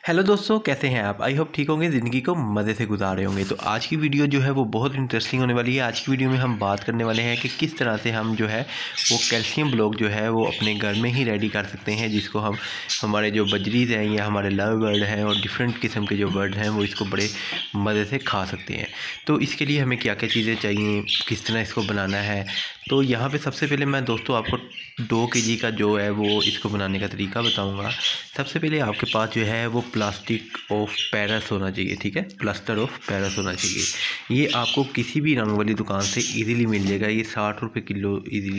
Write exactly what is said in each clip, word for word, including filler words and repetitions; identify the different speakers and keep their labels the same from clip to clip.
Speaker 1: Hello दोस्तों, कैसे हैं आप? आई होप ठीक होंगे, ज़िंदगी को मज़े से गुजार रहे होंगे। तो आज की वीडियो जो है वो बहुत इंटरेस्टिंग होने वाली है। आज की वीडियो में हम बात करने वाले हैं कि किस तरह से हम जो है वो कैल्शियम ब्लॉक जो है वो अपने घर में ही रेडी कर सकते हैं, जिसको हम हमारे जो बजरीज़ हैं या हमारे लव बर्ड हैं और डिफरेंट किस्म के जो बर्ड हैं वो इसको बड़े मज़े से खा सकते हैं। तो इसके लिए हमें क्या क्या चीज़ें चाहिए, किस तरह इसको बनाना है। तो यहाँ पे सबसे पहले मैं दोस्तों आपको दो के जी का जो है वो इसको बनाने का तरीका बताऊँगा। सबसे पहले आपके पास जो है वो प्लास्टिक ऑफ पेरिस होना चाहिए, ठीक है, प्लास्टर ऑफ पेरिस होना चाहिए। ये आपको किसी भी रंग वाली दुकान से इजीली मिल जाएगा। ये साठ रुपये किलो इजीली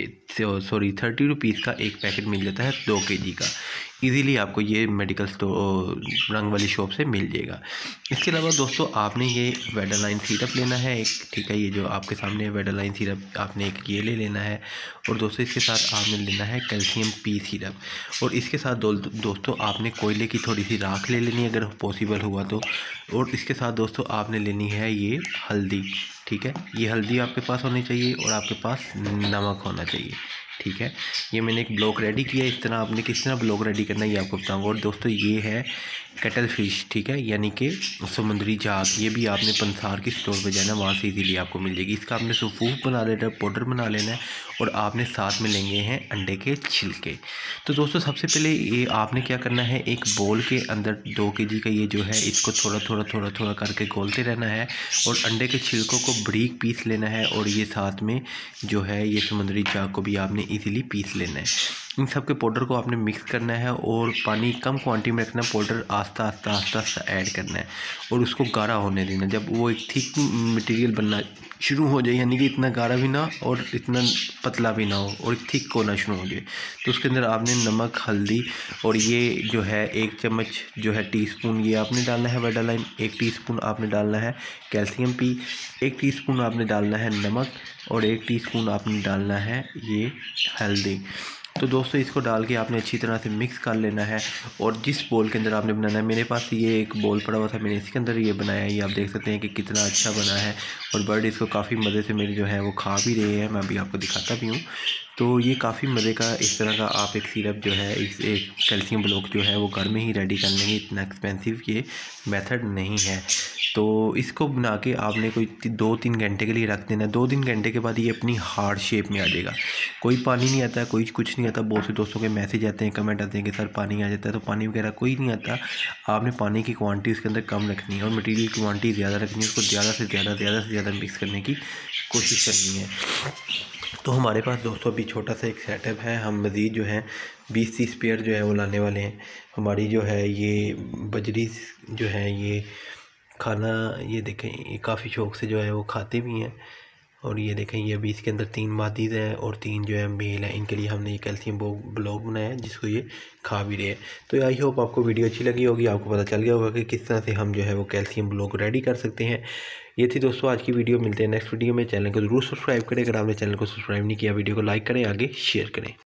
Speaker 1: के सॉरी थर्टी रुपीज़ का एक पैकेट मिल जाता है दो के जी का। इजीली आपको ये मेडिकल स्टोर रंग वाली शॉप से मिल जाएगा। इसके अलावा दोस्तों आपने ये वेडालाइन सिरप लेना है एक, ठीक है, ये जो आपके सामने वेडालाइन सिरप आपने एक ये ले लेना है। और दोस्तों इसके साथ आपने लेना है कैल्शियम पी सिरप। और इसके साथ दो, दोस्तों आपने कोयले की थोड़ी सी राख ले लेनी है अगर पॉसिबल हुआ तो। और इसके साथ दोस्तों आपने लेनी है ये हल्दी, ठीक है, ये हल्दी आपके पास होनी चाहिए और आपके पास नमक होना चाहिए, ठीक है। ये मैंने एक ब्लॉक रेडी किया। इस तरह आपने किस तरह ब्लॉक रेडी करना है ये आपको बताऊंगा। और दोस्तों ये है कटल फिश, ठीक है, यानी कि समुद्री जात। ये भी आपने पंसार की स्टोर पे जाना, वहाँ से इजीली आपको मिल जाएगी। इसका आपने सूप बना लेना है, पाउडर बना लेना है। और आपने साथ में लेंगे हैं अंडे के छिलके। तो दोस्तों सबसे पहले ये आपने क्या करना है, एक बोल के अंदर दो के जी का ये जो है इसको थोड़ा थोड़ा थोड़ा थोड़ा करके घोलते रहना है। और अंडे के छिलकों को बारीक पीस लेना है। और ये साथ में जो है ये समुद्री जाग को भी आपने इजीली पीस लेना है। इन सब के पाउडर को आपने मिक्स करना है और पानी कम क्वांटिटी में रखना है। पाउडर आस्ता आस्ता आस्ता आस्ता ऐड करना है और उसको गाढ़ा होने देना। जब वो एक थिक मटेरियल बनना शुरू हो जाए, यानी कि इतना गाढ़ा भी ना और इतना पतला भी ना हो और थिक होना शुरू हो जाए, तो उसके अंदर आपने नमक, हल्दी और ये जो है एक चम्मच जो है टीस्पून ये आपने डालना है वेडालाइन, एक टीस्पून आपने डालना है कैल्शियम पी, एक टीस्पून आपने डालना है नमक और एक टीस्पून आपने डालना है ये हल्दी। तो दोस्तों इसको डाल के आपने अच्छी तरह से मिक्स कर लेना है। और जिस बोल के अंदर आपने बनाना है, मेरे पास ये एक बोल पड़ा हुआ था, मैंने इसके अंदर ये बनाया है। ये आप देख सकते हैं कि कितना अच्छा बना है और बर्ड इसको काफ़ी मज़े से मेरे जो है वो खा भी रहे हैं। मैं अभी आपको दिखाता भी हूँ। तो ये काफ़ी मज़े का इस तरह का आप एक सिरप जो है, इस एक कैल्शियम ब्लॉक जो है वो घर में ही रेडी कर लेंगे। इतना एक्सपेंसिव ये मेथड नहीं है। तो इसको बना के आपने कोई दो तीन घंटे के लिए रख देना। दो तीन घंटे के बाद ये अपनी हार्ड शेप में आ जाएगा। कोई पानी नहीं आता, कोई कुछ नहीं आता। बहुत से दोस्तों के मैसेज आते हैं, कमेंट आते हैं कि सर पानी आ जाता है, तो पानी वगैरह कोई नहीं आता। आपने पानी की क्वांटिटी उसके अंदर कम रखनी है और मटेरियल की क्वांटिटी ज़्यादा रखनी है। उसको ज़्यादा से ज़्यादा ज़्यादा से ज़्यादा मिक्स करने की कोशिश करनी है। तो हमारे पास दोस्तों अभी छोटा सा एक सेटअप है। हम मज़ीद जो है बीस तीस पेयर जो है वो लाने वाले हैं। हमारी जो है ये बजरी जो है ये खाना, ये देखें ये काफ़ी शौक़ से जो है वो खाते भी हैं। और ये देखें ये अभी इसके अंदर तीन मादीज़ हैं और तीन जो है मेल हैं। इनके लिए हमने ये कैल्शियम ब्लॉक बनाया है जिसको ये खा भी रहे हैं। तो आई होप आपको वीडियो अच्छी लगी होगी, आपको पता चल गया होगा कि किस तरह से हम जो है वो कैल्शियम ब्लॉक रेडी कर सकते हैं। ये थी दोस्तों आज की वीडियो। मिलते हैं नेक्स्ट वीडियो में। चैनल को ज़रूर सब्सक्राइब करें अगर आपने चैनल को सब्सक्राइब नहीं किया। वीडियो को लाइक करें, आगे शेयर करें।